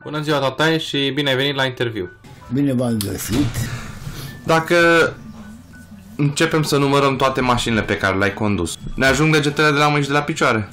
Bună ziua, tataie, și bine ai venit la interviu. Bine v-am găsit. Dacă începem să numărăm toate mașinile pe care le-ai condus, ne ajung degetele de la mâini și de la picioare?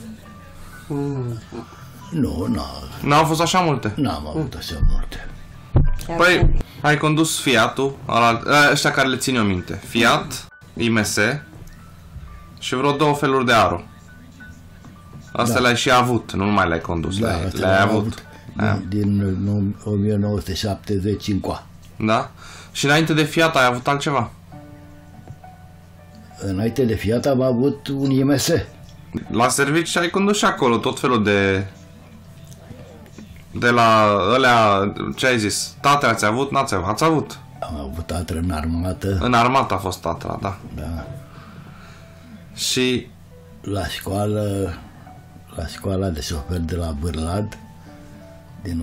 Nu, N-au fost așa multe? n-am avut așa multe. Păi, ai condus Fiatul, ăștia care le țin eu minte. Fiat, IMS și vreo 2 feluri de Aro. Astea le-ai și avut, nu numai le-ai condus, le-ai avut. Din 1970 încoa. Da? Și înainte de Fiat ai avut altceva? Înainte de Fiat am avut un IMS. La servici ai condus și acolo tot felul de la ălea, ce ai zis? Tatra ați avut? N-ați avut? Ați avut? Am avut Tatra în armată. În armată a fost Tatra, da. Da. Și La școala de șofer de la Bârlad din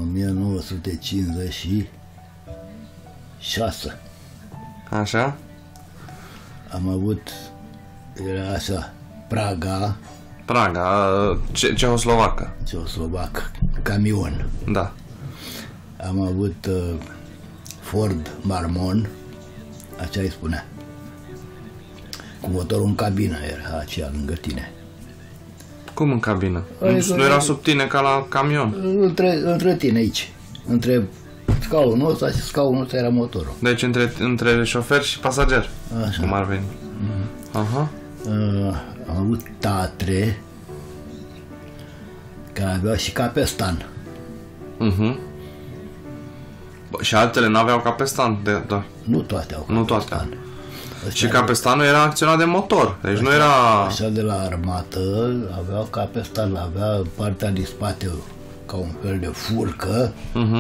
1956. așa? Am avut, era așa, Praga, Cehoslovacă. Ceoslovac, camion. Da. Am avut Ford Marmon, așa îi spunea. Cu motorul în cabină era aceea lângă tine. Cum în cabină? Adică Nu era sub tine ca la camion? Între tine aici. Între scaunul ăsta și scaunul ăsta era motorul. Deci între șofer și pasager. Așa. Cum ar veni? Aha. Am avut Tatre, care avea și capestan. Și altele n-aveau capestan, doar. Nu toate au capestan. Nu toate. Și capestanul era acționat de motor, deci nu era... Așa de la armată aveau capestan, avea partea din spate ca un fel de furcă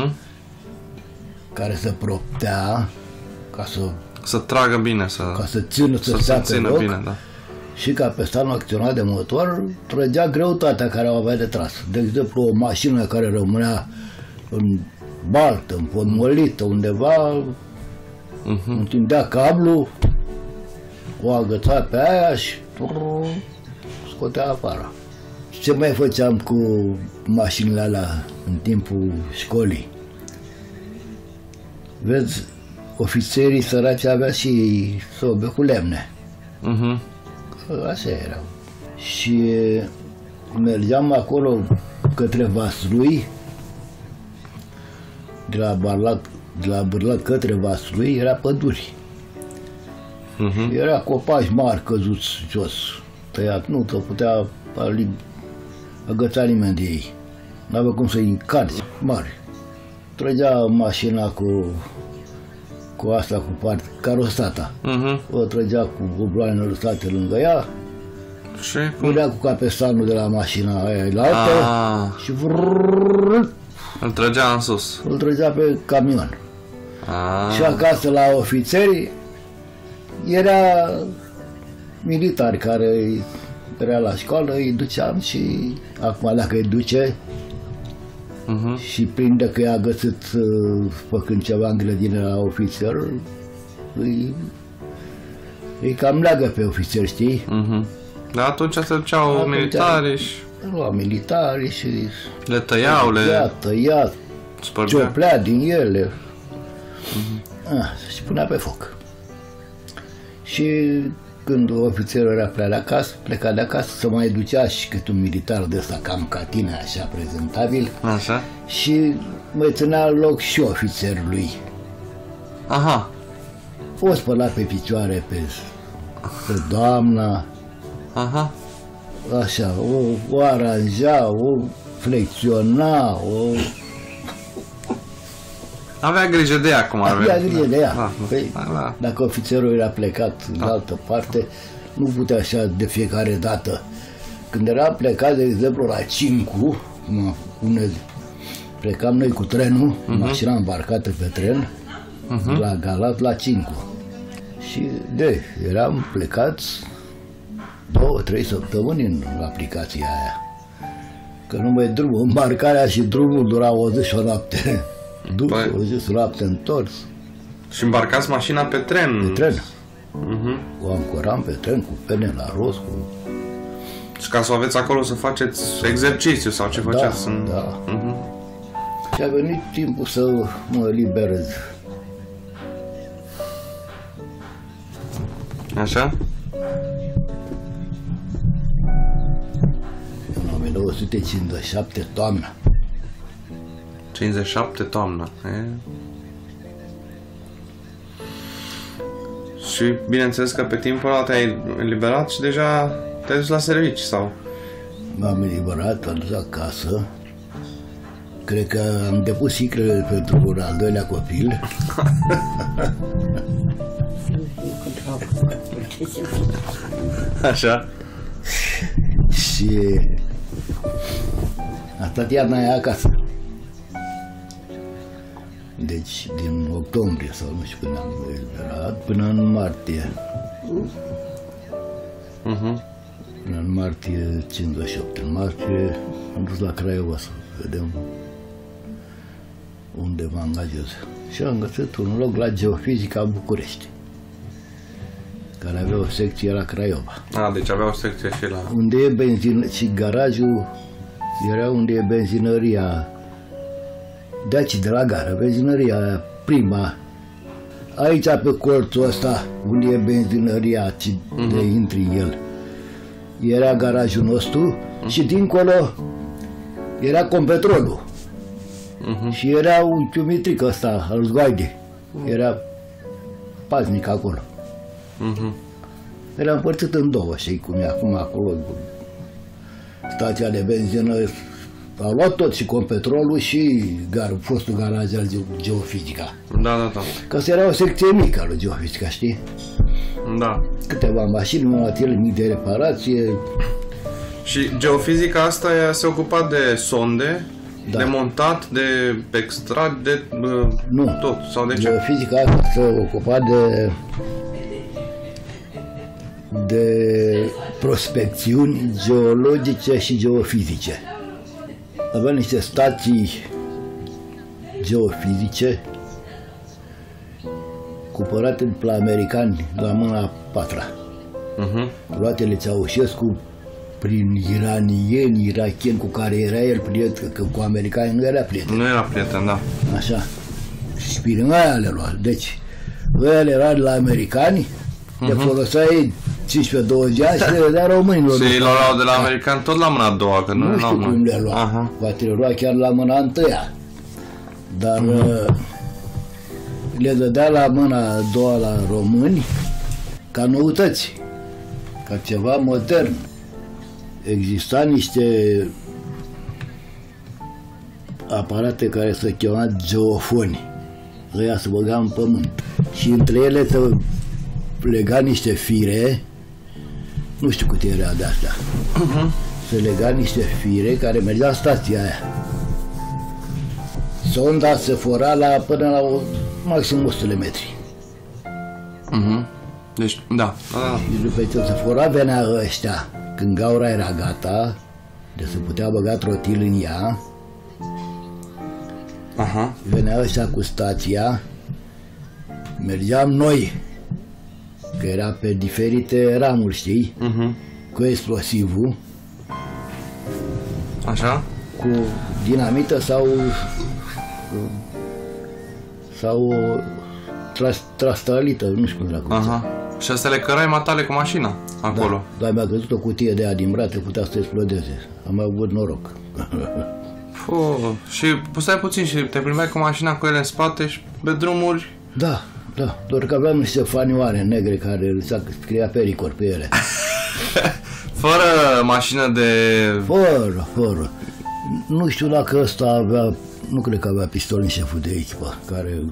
care se proptea ca să tragă bine, ca să țină, să se țină loc. bine, da. Și capestanul acționat de motor trăgea greutatea care o avea de tras. De exemplu, o mașină care rămânea în baltă, împotmolită undeva, întindea cablu, o agăța pe aia și scotea afară. Ce mai făceam cu mașinile alea în timpul școlii? Vezi, ofițerii săraci avea și sobe cu lemne. Așa erau. Și mergeam acolo către Vaslui, de la Bârlat către Vaslui era păduri. Și era copaci mari căzuți jos, tăiat, nu te putea agăța nimeni de ei. N-avea cum să-i încarci, mari. Trăgea mașina cu asta, cu carosata. O trăgea cu obloanele lăsate lângă ea, Și punea cu capestanul de la mașina aia la altă și îl trăgea în sus. îl trăgea pe camion. Și acasă la ofițeri era militari care era la școală, îi duceam și acum dacă îi duce și prinde că i-a găsit făcând ceva în grădină la ofițer, îi cam leagă pe ofițer, știi? Dar atunci se duceau militarii și Lua militarii și le tăiau, le tăia, spărgea. cioplea din ele și punea pe foc. Și când ofițerul era plecat de acasă, se mai ducea și cât un militar de ăsta cam ca tine, așa prezentabil, Așa? și mai ținea loc și ofițerului. Aha. O spăla pe picioare pe doamna, Aha. așa, o aranja, o flexiona, Avea grijă de ea, cum ar veni. avea grijă de ea. Da, Păi, da. dacă ofițerul era plecat în altă parte, nu putea așa de fiecare dată. Când era plecat, de exemplu, la Cincu, plecam noi cu trenul, mașina îmbarcată pe tren, la Galat, la Cincu. Și eram plecați 2-3 săptămâni în aplicația aia. Că numai drumul, îmbarcarea și drumul dura o zi și o noapte. După o zi și o noapte întors. Și îmbarcați mașina pe tren. Pe tren. O ancoram pe tren cu pene la rost, cu... Și ca să o aveți acolo să faceți exercițiu sau ce făceați. Da. Și a venit timpul să mă eliberez. Așa? În 1957, toamna. 57 toamna. E? Și bineînțeles că pe timpul ăla te-ai eliberat și deja te-ai dus la servici, sau? M-am eliberat, am dus acasă. Cred că am depus sicrele pentru un al doilea copil. Așa? Și a stat iarna aia acasă. Deci din octombrie sau nu știu când am eliberat, până în martie. Până în martie 58. În martie am dus la Craiova să vedem unde mă angajez. Și am găsit un loc la Geofizica București, care avea o secție la Craiova. A, deci avea o secție și la... Unde e benzină și garajul era unde e benzinăria de aici, de la gară, benzinăria prima. Aici pe colțul ăsta, unde e benzinăria, de intri în el, era garajul nostru și dincolo era Competrolul. Și era un chiumitric ăsta al zgoaide. Era paznic acolo. Era împărțit în două, știi cum e acum acolo. Stația de benzină a luat tot, și Competrolul și fostul garaj al Geofizica. Da. Că asta era o secție mică lui Geofizica, știi? Da. Câteva mașini, un atelier mic de reparație. Și Geofizica asta se ocupa de sonde, Da. de montat, de extrat, de Nu. tot, sau de ce? Geofizica asta se ocupa de prospecțiuni geologice și geofizice. Avea niște stații geofizice cumpărate de la americani la mâna a patra. Luatele Ceaușescu prin iranieni, irakieni cu care era el prieten, că cu americani nu era prieten. Nu era prieten, da. Așa. Și prin aia le lua. Deci, ăia le era de la americani, le foloseai 15-20 ani și le dădea românilor. Și le luau de la americani tot la mâna a doua, că Nu știu cum le lua. Aha. Poate le lua chiar la mâna a întâia. Dar le dădea la mâna a doua la români ca noutăți, ca ceva modern. Exista niște aparate care se chema geofoni. Ăia se băga în pământ. Și între ele se lega niște fire, nu știu cât era de astea. Se lega niște fire care mergea în stația aia. Sonda se fora până la maxim 100 de metri. Deci, da. Și după ce se fora, venea ăștia. Când gaura era gata, de se putea băga trotil în ea, venea ăștia cu stația, mergeam noi, că era pe diferite ramuri, știi, cu explosivul, Așa? cu dinamită sau trastalită, nu știu cum era cum. Aha. Și asta le cărai matale cu mașina acolo. Da, dar mi-a căzut o cutie de aia din brate, putea să explodeze. Am mai avut noroc. Și stai puțin, și te primeai cu mașina cu ele în spate și pe drumuri? Da, doar că aveam niște fanioare negre care scria pericor pe ele. Fără mașină de... Fără. Nu știu dacă ăsta avea, nu cred că avea pistol în șeful de echipă, care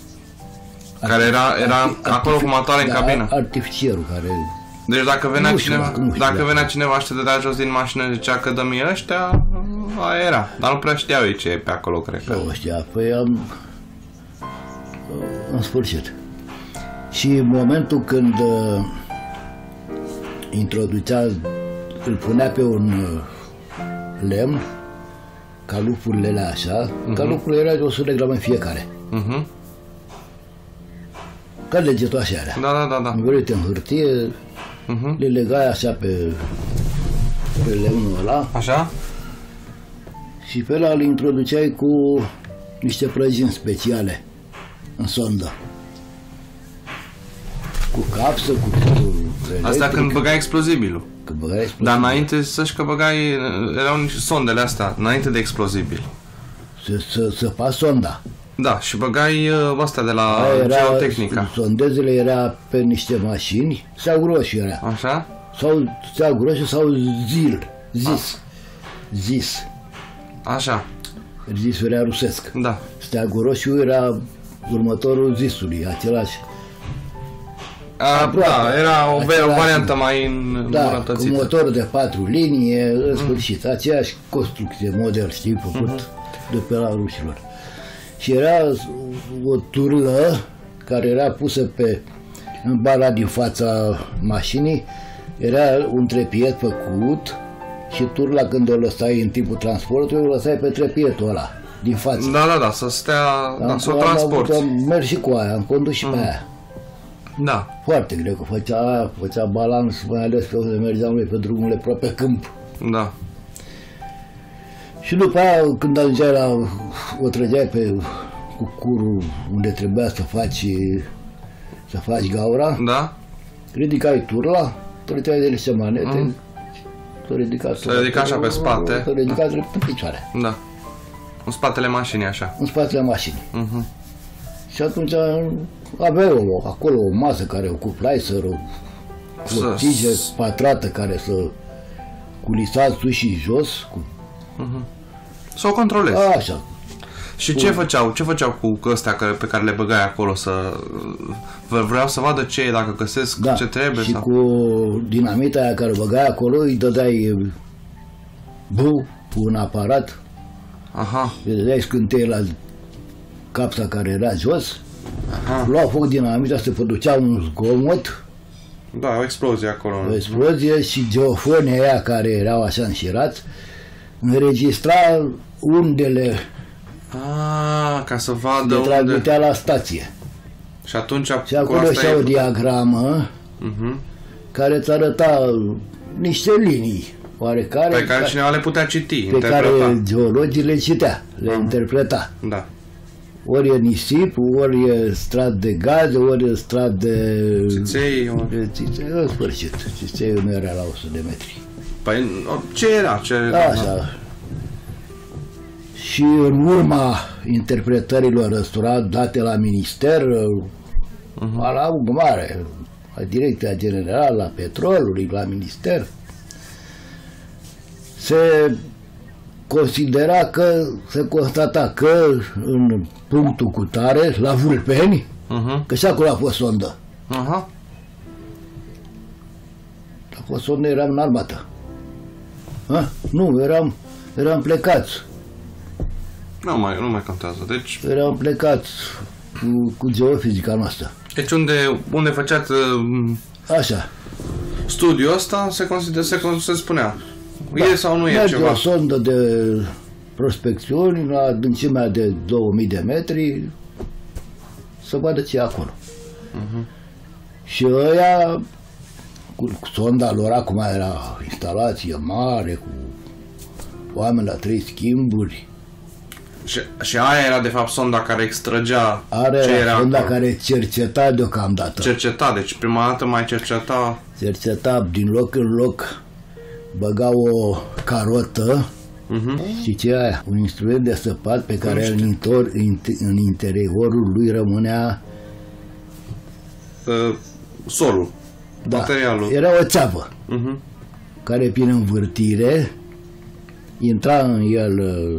era acolo cu matale în cabină. Artificierul care... Deci dacă venea Nu știu cineva, dacă venea cineva și te dădea jos din mașină și zicea că dă mie ăștia, aia era. Dar nu prea știau ei ce e pe acolo, cred că. Nu știa, păi în sfârșit. Și în momentul când introducea, îl punea pe un lemn, calupurile alea așa, calupurile erau de 100 de grame fiecare. Ca legetoase alea. Da. Învelite în hârtie, le legai așa pe lemnul ăla. Așa? Și pe ăla îl introduceai cu niște prăjini speciale în sondă. Cu capsă, cu Asta când băgai explozibilul. Când băgai explozibil. Dar înainte să-și că băgai, erau niște sondele astea, înainte de explozibil. Să faci sonda. Da, și băgai astea de la Era, Geotehnica. sondezele era pe niște mașini, steag roșu era. Așa? Sau steag roșu sau zis. Așa, Zisul era rusesc. da. Steagul roșu era următorul zisului, același. Da, era o Același- variantă mai Da, cu îmbunătățită. motor de 4 linii, în sfârșit, aceeași construcție, model, știi, făcut de pe la rușilor. Și era o turlă care era pusă în bara din fața mașinii, era un trepied făcut și turla când o lăsai în timpul transportului, o lăsai pe trepietul ăla, din față. Da, să stea, da, să o transporti. Am mers și cu aia, am condus și pe aia. Da. Foarte greu, că făcea balans, mai ales pe unde mergeam noi pe drumurile aproape câmp. Da. Și după aia, când ajungeai o trăgeai cu curul unde trebuia să faci gaura, Da? ridicai turla, trăgeai de niște manete, s-o ridica Se ridica așa pe spate. S-o ridica drept în picioare, Da. În spatele mașinii, așa. în spatele mașinii. Și atunci aveau acolo o masă care cu plicer, o tigă pătrată care să culisa sus și jos, Să o controlezi. așa. Și ce făceau? Ce făceau cu ăstea pe care le băgai acolo? Vreau să vadă ce e, dacă găsesc Da, ce trebuie? și Sau... cu dinamita aia care o băgai acolo, îi dădeai cu un aparat, Aha, îi dădeai scânteie la capsa care era jos, aha. lua foc dinamita, se producea un zgomot, Da, o explozie acolo. o explozie și geofonii aia care erau așa înșirați, înregistra undele, Ca să vadă le unde... transmitea la stație. Și atunci Și acolo și o diagramă care îți arăta niște linii oarecare Pe care cineva le putea citi, pe care interpreta. geologii le citea, le interpreta. Da. Ori e nisip, ori e strat de gaze, ori e strat de... Țiței, de țiței, în sfârșit. Țițeiul nu era la 100 de metri. Păi, ce era? Așa. Și în urma interpretărilor ăstora date la minister, la mare, la Direcția Generală, la Petrolului, la minister, se constata că în punctul cutare, la Vulpeni, că și acolo a fost sondă. Aha. A fost sondă, eram în armată. Nu, eram plecați. Nu mai contează. Deci Eram plecați cu geofizica noastră. unde făceați Așa. studiul ăsta, se spunea. E sau nu e Merge ceva? o sondă de prospecțiuni la adâncimea de 2000 de metri să vadă ce e acolo. Și ăia, cu sonda lor, acum era instalație mare, cu oameni la 3 schimburi, Și aia era de fapt sonda care extragea are ce era sonda acolo. care cerceta deocamdată. Cerceta, deci prima dată mai cerceta. Cerceta din loc în loc, băga o carotă, și ce e aia? Un instrument de săpat pe care în interiorul lui rămânea Solul, materialul. Era o țeavă care prin învârtire intra în el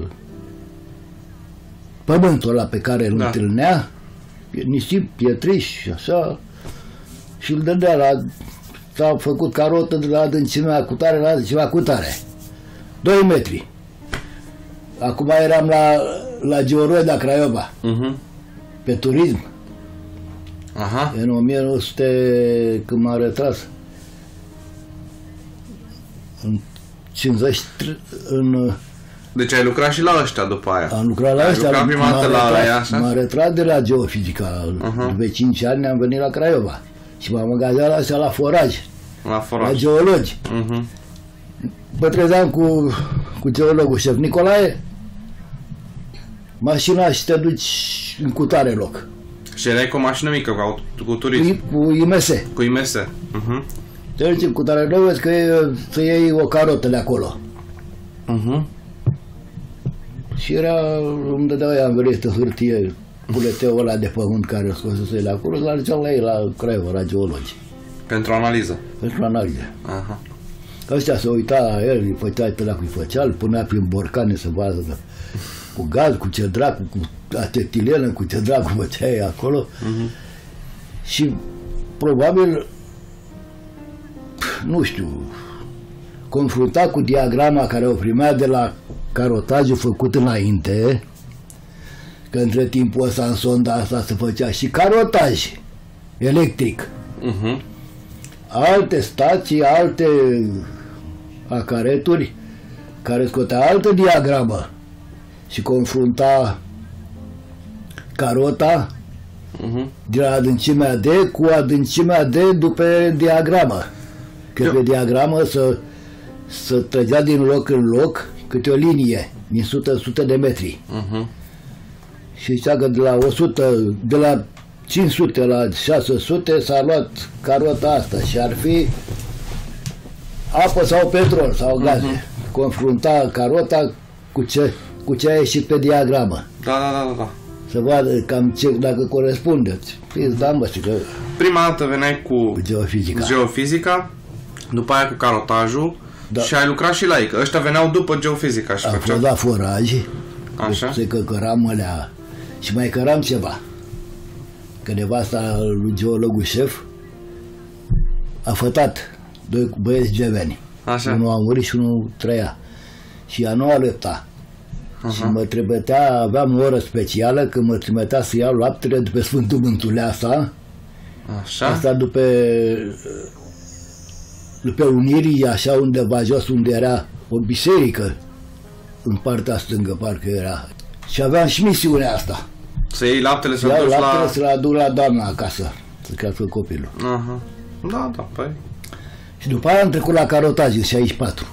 pământul ăla pe care îl întâlnea, nisip, pietriș și așa, și îl dădea s-a făcut carotă de la adâncimea cu tare la adâncimea cu tare. 2 metri. Acum eram la Georoida, Craiova, pe turism. Aha. În 1900, când m-am retras, în 50, Deci ai lucrat și la ăștia după aia. am lucrat la Ai ăștia, lucrat prima dată la aia, așa? m-am retras de la geofizica. După 5 ani am venit la Craiova și m-am angajat la ăștia la foraj, La la foraj. geologi. Mă trezeam cu geologul șef Nicolae mașina și te duci în cutare loc. Și erai cu o mașină mică, cu turism. Cu IMS. Cu IMS. Te duci în cutare loc, vezi că să iei o carotă de acolo. Și era, îmi dădeau ea învelită hârtie, buleteul ăla de pământ care o scosese de acolo, la duceau la ei la Craiova, la geologi. Pentru analiză. Pentru analiză. Aha. Ăștia se uita la el, îi făcea pe la cu făcea, îl punea prin borcane să vadă cu gaz, cu ce dracu, cu acetilenă, cu ce dracu făcea ei acolo. Și probabil, nu știu, confrunta cu diagrama care o primea de la carotajul făcut înainte, că între timpul ăsta în sonda asta se făcea și carotaj electric. Alte stații, alte acareturi care scotea altă diagramă și confrunta carota de la adâncimea D cu adâncimea D după diagramă. Că pe diagramă să trăgea din loc în loc câte o linie din 100 de metri. Și zicea că de la 500 la 600 s-a luat carota asta și ar fi apă sau petrol sau gaze. Confrunta carota cu ce a ieșit pe diagramă. Da. Să vadă cam ce, dacă corespunde. Da, mă, că Prima dată veneai cu geofizica. geofizica, după aia cu carotajul și ai lucrat și la ei. Că ăștia veneau după geofizica și Am făceau. fost la foraj, Așa. se căram alea și mai căram ceva. Că nevasta lui geologul șef a fătat doi băieți geveni. Așa. Unul a murit și unul trăia. Și ea nu a lăpta. Și mă trimitea, aveam o oră specială când mă trimitea să iau laptele după Sfântul Mântuleasa. Așa. Asta după Unirii, așa undeva jos, unde era o biserică, în partea stângă, parcă era. Și aveam și misiunea asta. Să iei laptele să Iau duci laptele la... să-l aduc la doamna acasă, să crească copilul. Aha. Da, păi. Și după aia am trecut la carotaj în 64.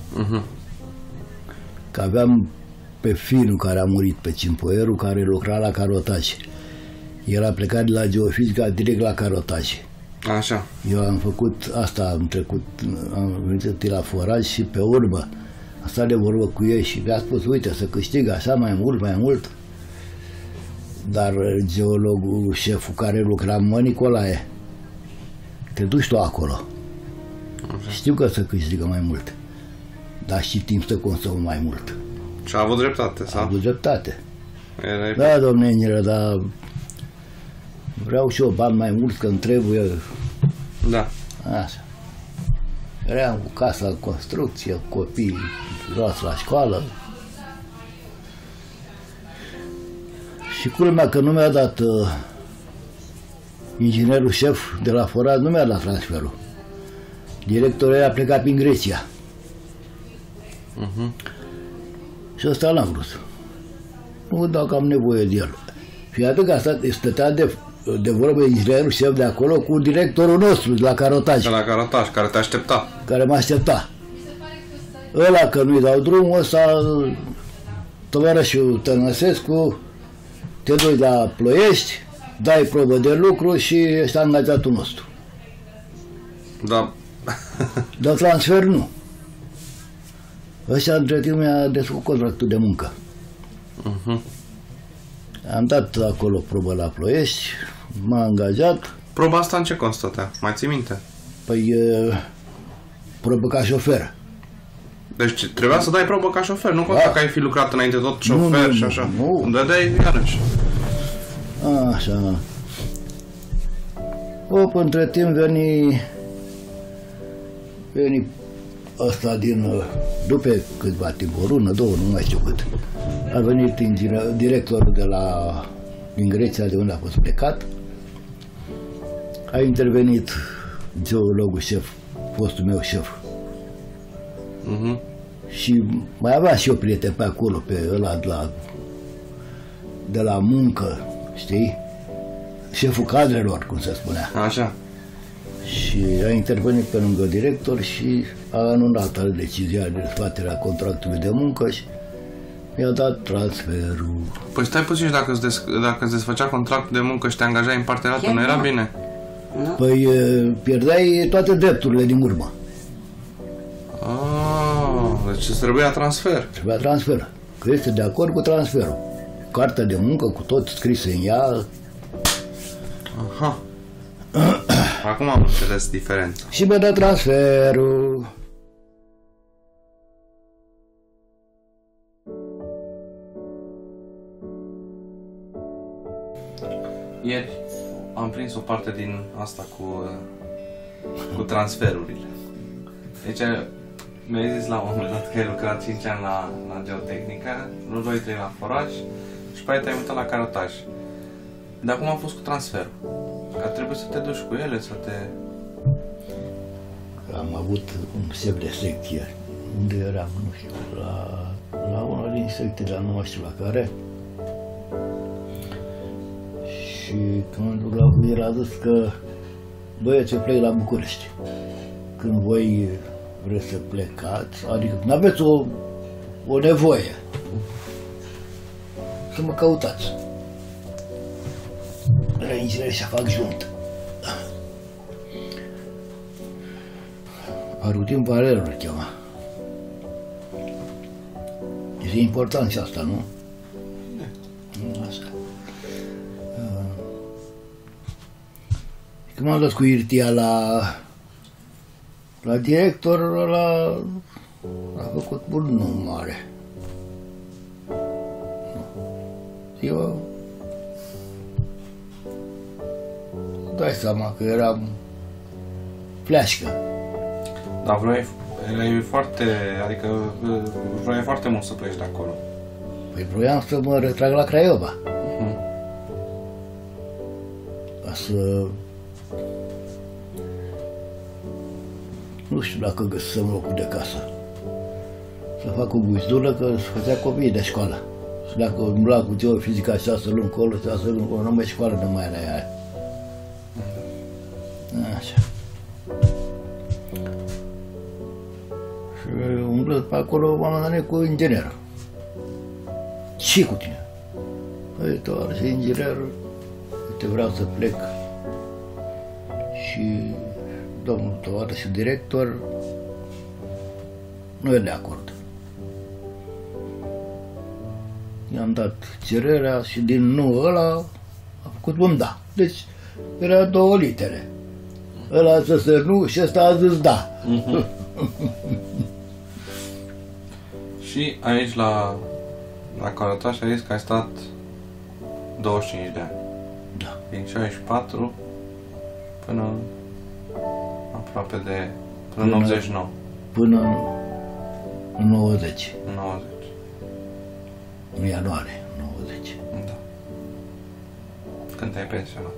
Că aveam pe finul care a murit, pe Cimpoieru, care lucra la carotaj. El a plecat de la geofizica direct la carotaj. Așa. Eu am făcut asta, am trecut, am venit la foraj și pe urmă am stat de vorbă cu ei și mi-a spus, uite, să câștig așa mai mult. Dar geologul, șeful care lucra, mă, Nicolae, te duci tu acolo. Știu că să câștigă mai mult, dar și timp să consumă mai mult. Și a avut dreptate, A sau? avut dreptate. Erai... Da, domne inginer, dar vreau și eu bani mai mult, că îmi trebuie. Da. Așa. Eram cu casa în construcție, copii luați la școală. Și culmea că nu mi-a dat inginerul șef de la foraj, nu mi-a dat transferul. Directorul era plecat prin Grecia. Și ăsta l-am vrut. Nu, dacă am nevoie de el. Și atât că asta stătea de vorbă inginerul șef de acolo cu directorul nostru de la carotaj. De la carotaj, care te aștepta. Care mă aștepta. Ăla că nu-i dau drumul, ăsta, tovarășul Tănăsescu, te duci la Ploiești, dai probă de lucru și ești angajatul nostru. Da. Dar transfer nu. Ăștia între timp mi-a desfăcut contractul de muncă. Am dat acolo probă la Ploiești, m-a angajat. Proba asta în ce constătea? Mai ții minte? Păi, probă ca șofer. Deci trebuia să dai probă ca șofer, nu conta că ai fi lucrat înainte tot șofer și așa. Nu. Dădeai iarăși. Așa. Între timp veni ăsta după câtva timp, o lună, două, nu mai știu cât. A venit directorul din Grecia, de unde a fost plecat. A intervenit geologul șef, fostul meu șef. Și mai avea și eu prieten pe acolo, pe ăla de la muncă, știi? Șeful cadrelor, cum se spunea. Așa. Și a intervenit pe lângă director și a anulat decizia de desfaterea contractului de muncă și mi-a dat transferul. Păi stai puțin și dacă îți desfăcea contractul de muncă și te angajai în partea altă, nu era bine? Nu? Păi pierdeai toate drepturile din urmă. Deci îți trebuia transfer. Trebuia transfer. Că este de acord cu transferul. Cartea de muncă cu tot scris în ea. Aha. Acum am înțeles diferența. Și mi-a dat transferul. Ieri am prins o parte din asta cu transferurile. Deci mi-ai zis la un moment dat că ai lucrat 5 ani la geotehnică, nu 2-3 la foraj și pe aia te-ai mutat la carotaj. Dar cum a fost cu transferul? Că trebuie să te duci cu ele, să te... Am avut un șef de secție. Unde eram, nu știu, la una din secțiile, nu știu la care. Și când el a zis că băieți, eu plec la București. Când voi vreți să plecați, adică când aveți o nevoie, să mă căutați. La inginer și fac junt. Arutin Valeriu îl chema. Este important și asta, nu? Asta. Când m-am dus cu Irtia la director, a făcut un nume mare. Eu dai seama că eram fleașcă. Dar erai foarte, adică vroiai foarte mult să pleci de acolo. Păi vroiam să mă retrag la Craiova. Ca să... Nu știu dacă găsăm locul de casă. Să fac o guizdură, că se făcea copiii de școală. Și dacă umbla cu geofizica 6 luni colo, 6 luni colo, nu mai școală nu mai era aia. Așa. Și umblând pe acolo, m-am întâlnit cu inginerul. Ce cu tine? Păi, tu arăți inginer, uite, vreau să plec. Și domnul tovarăș și director nu e de acord. I-am dat cererea și din nu ăla a făcut un da. Deci era 2 litere. Ăla a zis nu și ăsta a zis da. Și aici la Carotaș ai zis că ai stat 25 de ani. Da. Din 64 până aproape de... până în 89. Până în 90. În 90. În ianuarie 90. Da. Când te-ai pensionat.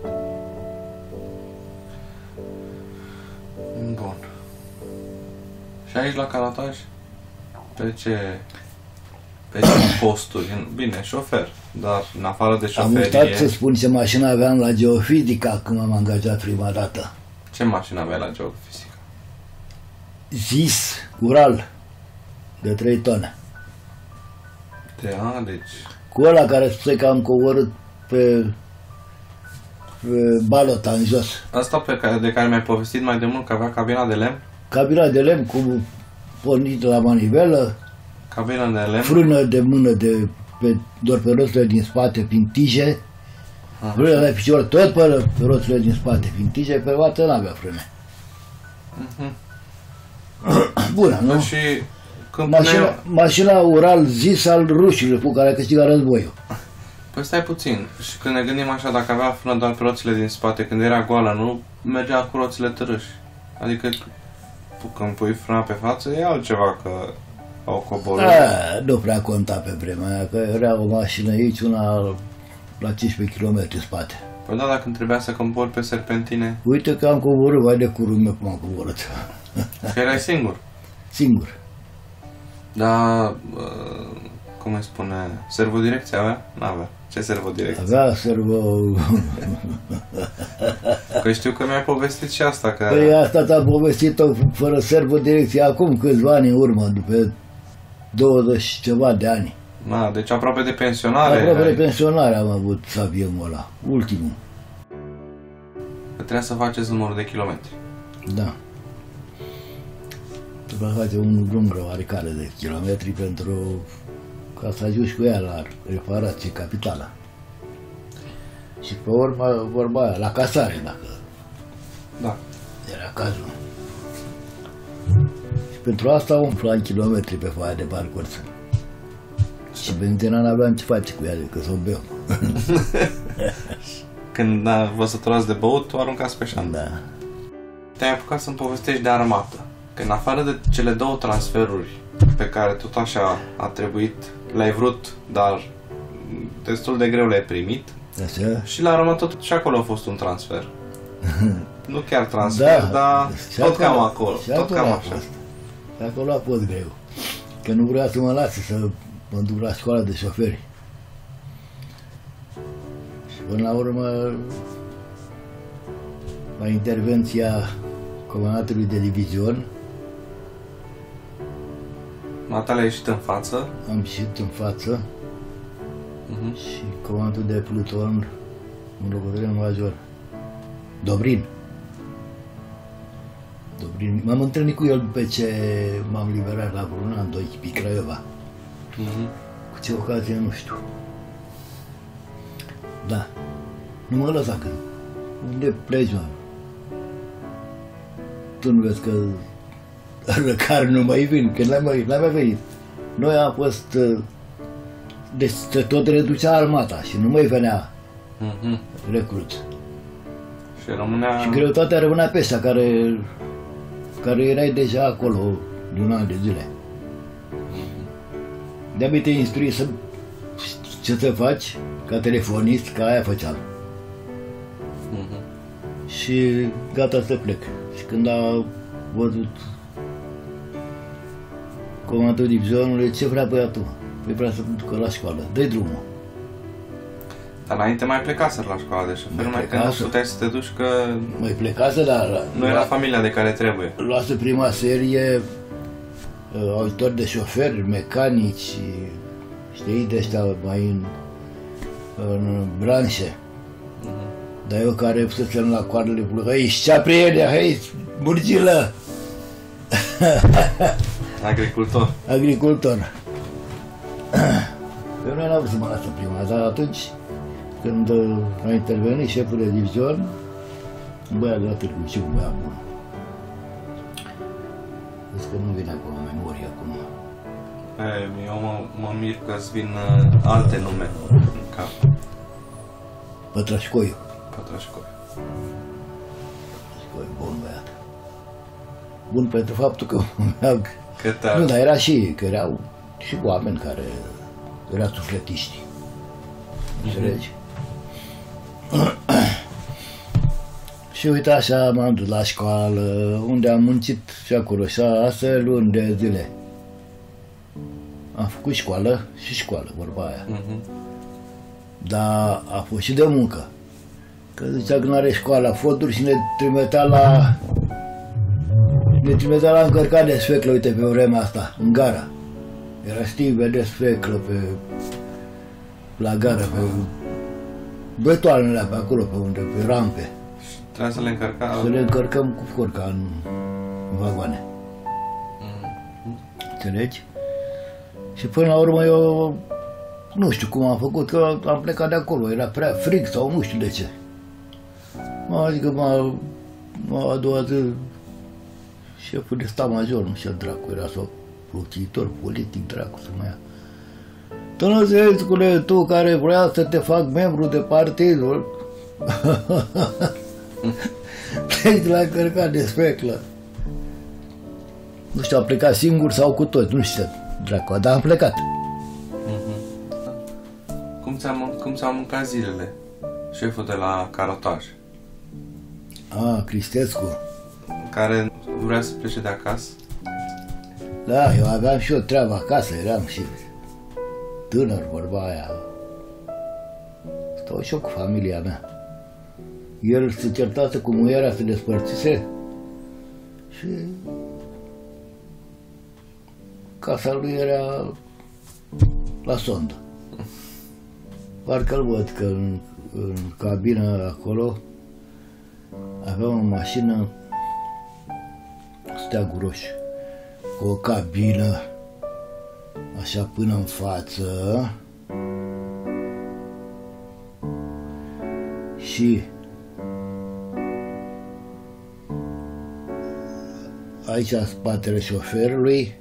Bun. Și aici la Carotaș pe ce posturi? Bine, șofer, dar în afară de Am uitat șoferie... să spun ce mașină aveam la geofizica când m-am angajat prima dată. Ce mașină aveai la geofizică? Zis, Ural, de 3 tone. Deci... Cu ăla care spune că am coborât pe balota în jos. Asta de care mi-ai povestit mai de mult, că avea cabina de lemn? Cabina de lemn cu pornit la manivelă, Cabina de lemn? frână de mână doar pe roțile din spate prin tije, frână de picior tot pe roțile din spate prin tije, pe roată n-avea frâne. Bună, nu? Și când Mașina Ural Zis al rușilor cu care a câștigat războiul. Păi stai puțin, și când ne gândim așa, dacă avea frână doar pe roțile din spate, când era goală, nu mergea cu roțile târâși. Adică când pui frâna pe față, e altceva, că au coborât. Nu prea conta pe vremea aia, că era o mașină aici, una la 15 km în spate. Păi da, dacă îmi trebuia să cobor pe serpentine, Uite că am coborât, vai de curul meu cum am coborât. că erai singur. Singur. Dar, cum îi spune, servodirecție avea? N-avea. Ce servodirecție? Avea servo... Că știu că mi-ai povestit și asta, că... Păi asta ți-am povestit-o fără servo direcție acum câțiva ani în urmă, după 20 ceva de ani. Da, deci aproape de pensionare. Aproape de pensionare am avut Saviemul ăla, ultimul. Că trebuia să faceți numărul de kilometri. Da. Trebuie să face un drum oarecare de kilometri pentru ca să ajungi cu ea la reparație capitală. Și pe urmă, vorba aia, la casare, dacă Da. era cazul. Și pentru asta umplam kilometri pe foaia de parcurs. Și benzina n-aveam ce face cu ea decât să o beau. Când vă săturați de băut, o aruncați pe șant. Da. Te-ai apucat să-mi povestești de armată. Că în afară de cele 2 transferuri pe care tot așa a trebuit, le-ai vrut, dar destul de greu le-ai primit. Așa? Și la urmă tot și acolo a fost un transfer. Nu chiar transfer, dar și tot cam acolo. Și Tot acolo cam a așa. fost. Și acolo a fost greu. Că nu vrea să mă lase să mă duc la școala de șoferi. Și până la urmă, la intervenția comandantului de divizion, Natalia a ieșit în față. am ieșit în față și comandantul de pluton, un locotenent major, Dobrin. M-am întâlnit cu el după ce m-am liberat la vreun an, 2, pe Craiova. Cu ce ocazie, nu știu. Da. Nu mă lăsa că unde pleci, mă? Tu nu vezi că răcari nu mai vin, că n-ai mai venit. Noi am fost... Deci se tot reducea armata și nu mai venea recruți. Și rămânea... Și greutatea rămânea pe ăștia care erai deja acolo de un an de zile. De-abia te instrui să ce să faci ca telefonist, ca aia făceam. Și gata să plec. Și când a văzut comandantul divizionului, ce vrea băiatul? Păi vrea să ducă la școală, dă-i drumul. Dar înainte mai plecaseră la școala de șofer, numai că nu puteai să te duci că Mai plecase, dar nu era familia de care trebuie. luase prima serie auditori de șoferi, mecanici, știi, de ăștia mai în branșe. Dar eu care fusesem la coardele plugă, hei, știa prietene, hei, murgilă! Agricultor. Agricultor. Eu nu n-am vrut să mă lasă prima, dar atunci când a intervenit șeful de divizion, un băiat de la Târgu Jiu, un băiat bun. Zic că nu vine acum în memorie acum. Eu mă mir că-ți vin alte nume în cap. Pătrășcoiu. Pătrășcoi. Pătrășcoiu, bun băiat. Bun pentru faptul că Câte nu, dar era și, că erau și oameni care erau sufletiști. Înțelegi? Și uite așa m-am dus la școală, unde am muncit și acolo 6 luni de zile. Am făcut școală și școală, vorba aia. Dar a fost și de muncă. Că zicea că nu are școala foturi și ne trimitea la încărcat de sfeclă, uite, pe vremea asta, în gara. Era, știi, vede sfeclă la gara, pe betoanele pe acolo, pe unde, pe rampe. Trebuia să le încărca... Să le încărcăm cu forca în vagoane. Înțelegi? Și până la urmă eu nu știu cum am făcut, că am plecat de acolo, era prea frig sau nu știu de ce. Adică m-a adus șeful de stat major, nu știu dracu, era sau plutitor politic, dracu să mă ia. Tănăzescule, tu care vrea să te fac membru de partidul, pleci de la încărcat de speclă. Nu știu, am plecat singur sau cu toți, nu știu, dracu, dar am plecat. Cum ți-am mâncat zilele? Șeful de la carotaj. Cristescu. Care vrea să plece de acasă? Da, eu aveam și eu treabă acasă, eram și tânăr, vorba aia. Stau și eu cu familia mea. El se certase cu muierea, se despărțise și casa lui era la sondă. Parcă-l văd că în cabină acolo avea o mașină steagul roșu, cu o cabină așa până în față și aici în spatele șoferului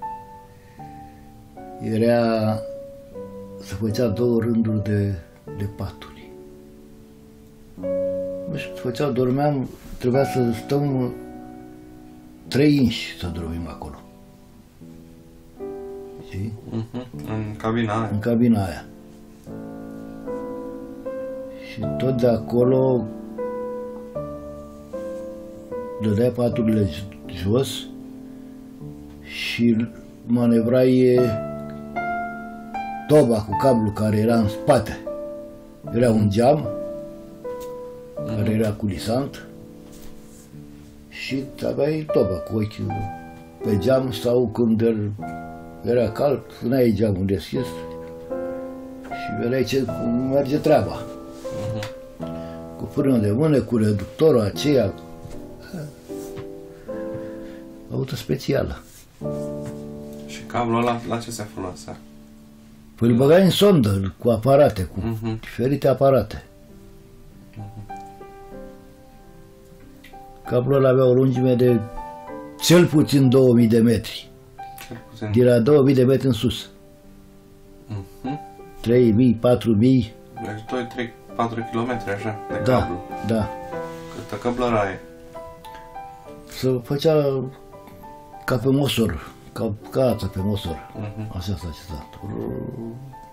se făcea 2 rânduri de paturi. Nu știu, dormeam, trebuia să stăm 3 inși să dormim acolo. Știi? În cabina aia. În cabina aia. Și tot de acolo dădeai paturile jos și manevrai toba cu cablu care era în spate. Era un geam care era culisant și aveai toba cu ochiul pe geam sau când era cald, țineai geamul deschis și vedeai cum merge treaba. Cu frână de mână, cu reductorul aceea. Auto specială. Și cablul ăla la ce se folosea? Păi îl băgai în sondă cu aparate, cu diferite aparate. Cablul ăla avea o lungime de cel puțin 2000 de metri. De la 2000 de metri în sus. 3000, 4000. Deci 2-3-4 km așa de Da, cablu. da. Câtă căblăraie. Se făcea ca pe mosor, ca ața pe mosor. Așa s-a citat.